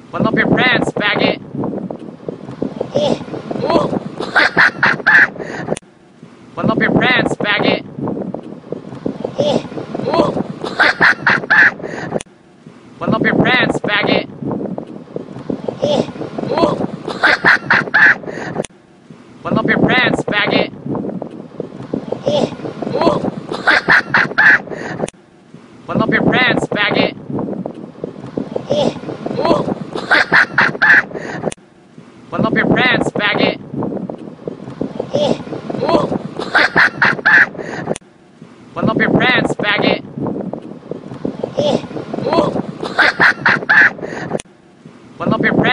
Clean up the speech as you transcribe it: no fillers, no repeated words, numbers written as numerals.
Button up your pants, faggot. Oh, oh. Button up your pants, faggot. Oh, oh. Button up your pants, faggot. Oh, oh. Button up your pants, faggot. Oh, oh. Button up your pants, faggot. Oh, oh. Button up your pants, faggot. Oh, oh. Button up your pants, faggot. Oh, oh. Button up your pants.